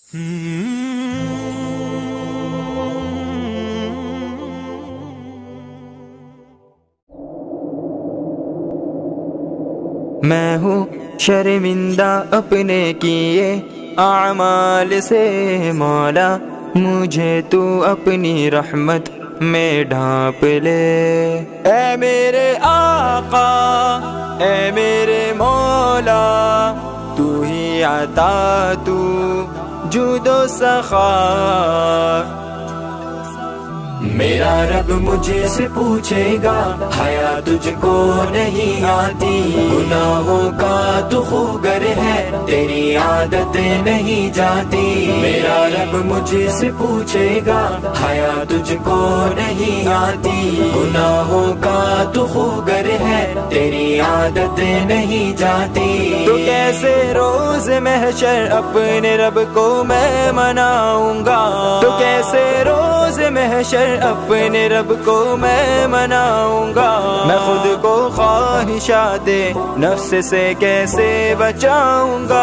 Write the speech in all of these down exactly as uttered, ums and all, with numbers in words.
میں ہوں شرمندہ اپنے کیے اعمال سے مولا، مجھے تو اپنی رحمت میں ڈھانپ لے۔ اے میرے آقا، اے میرے مولا، تو ہی عطا، تو جود و سخا۔ میرا رب مجھے سے پوچھے گا، حیا تجھ کو نہیں آتی، گناہوں کا تو خوگر ہے، تیری عادت نہیں جاتی۔ میرا رب مجھے سے پوچھے گا، حیا تجھ کو نہیں آتی، گناہوں کا تو خوگر ہے، تیری عادت نہیں جاتی۔ تو کیسے روز محشر اپنے رب کو میں مناؤں گا، تو کیسے روز محشر اپنے رب کو میں مناؤں گا، میں خود کو خواہشات نفس سے کیسے بچاؤں گا۔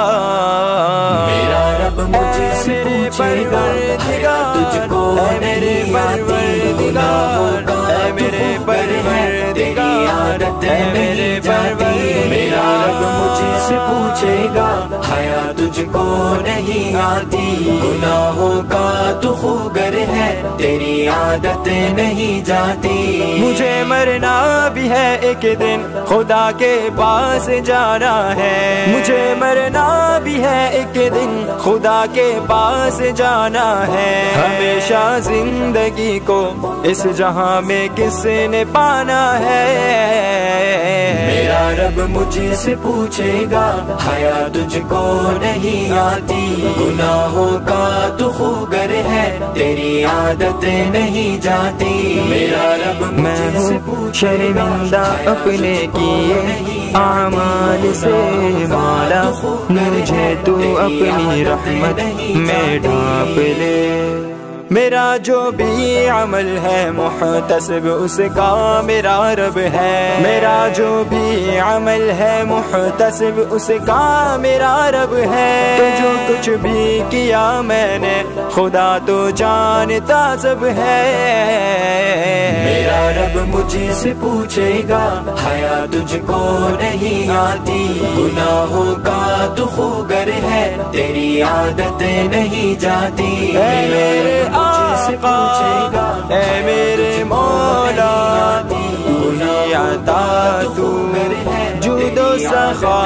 میرا رب مجھے سے پوچھے گا، حیا تجھ کو نہیں آتی، گناہوں کا تو خوگر ہے، تیری عادت نہیں جاتی۔ میرا رب مجھے سے پوچھے گا، حیا تجھ کو نہیں آتی، گناہوں کا تو خوگر ہے، تیری عادت نہیں جاتی۔ مجھے مرنا بھی ہے ایک دن، خدا کے پاس جانا ہے، مجھے مرنا بھی ہے ایک دن، خدا کے پاس جانا ہے۔ ہمیشہ زندگی کو اس جہاں میں کس نے پانا ہے۔ میرا رب مجھے سے پوچھے گا، حیا تجھ کو نہیں آتی، گناہوں کا تو خوگر ہے، تیری عادت نہیں جاتی۔ میرا رب مجھے سے پوچھے گا، شرمندہ اپنے کیے اعمال سے مولا، مجھے تو اپنی رحمت میں ڈھانپ لے۔ میرا جو بھی عمل ہے محتسب، اس کا میرا رب ہے، میرا جو بھی عمل ہے محتسب، اس کا میرا رب ہے۔ تو جو کچھ بھی کیا میں نے، خدا تو جانتا سب ہے۔ میرا رب مجھے سے پوچھے گا، حیا تجھ کو نہیں آتی، گناہوں کا تو خوگر ہے، تیری عادت نہیں جاتی۔ میرے آقا، اے میرے مولا، تو ہی عطا، تو جود و سخا۔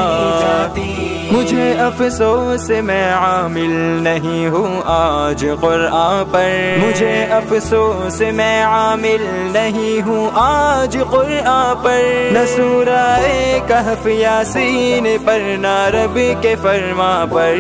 مجھے افسوس میں عامل نہیں ہوں آج قرآن پر، مجھے افسوس میں عامل نہیں ہوں آج قرآن پر، نہ سورہ کہف یاسین پر، نہ رب کے فرما پر۔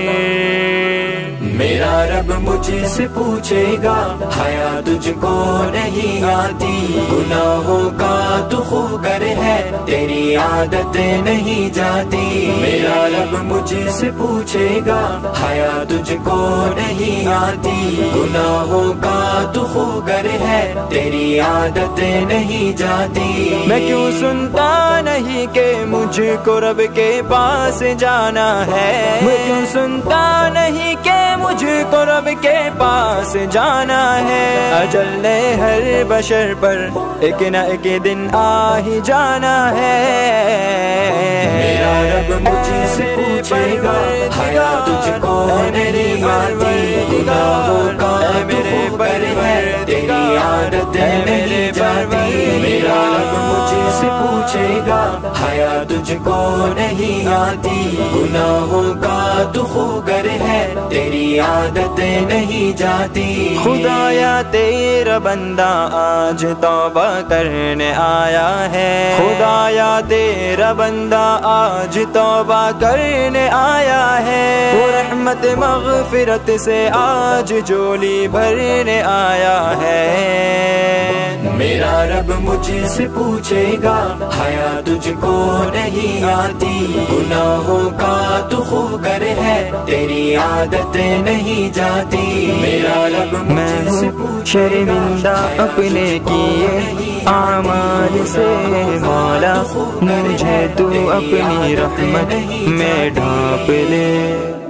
میرا رب مجھے سے پوچھے گا، حیا تجھ کو نہیں آتی، گناہوں کا تو خوگر ہے، تیری عادت نہیں جاتی۔ میرا رب مجھے سے پوچھے گا، حیا تجھ کو نہیں آتی، گناہوں کا تو خوگر ہے، تیری عادت نہیں جاتی۔ میں کیوں سنتا نہیں کہ مجھ کو رب کے پاس جانا ہے، میں کیوں سنتا نہیں کہ مجھ کو رب کے پاس جانا ہے۔ اجل نے ہر بشر پر ایک نہ ایک دن آ ہی جانا ہے۔ میرا رب مجھے سے پوچھے گا، حیا تجھ کو نہیں آتی، گناہوں کا تو خوگر ہے، تیری عادت نہیں جاتی۔ میرا رب مجھے سے پوچھے گا، حیا تجھ کو نہیں آتی، گناہوں کا تو خوگر ہے، تیری عادت نہیں جاتی۔ خدایا تیرا بندہ آج توبہ کرنے آیا ہے، خدایا تیرا بندہ آج توبہ کرنے آیا ہے، وہ رحمت مغفرت سے آج جولی بھرنے آیا ہے۔ میرا رب مجھے سے پوچھے گا، حیا تجھ کو نہیں آتی، گناہوں کا تو خوگر ہے، تیری عادت نہیں جاتی۔ میرا رب مجھے سے پوچھے گا، شرمندہ اپنے کیے اعمال سے مولا، مجھے تو اپنی رحمت میں ڈھانپ لے۔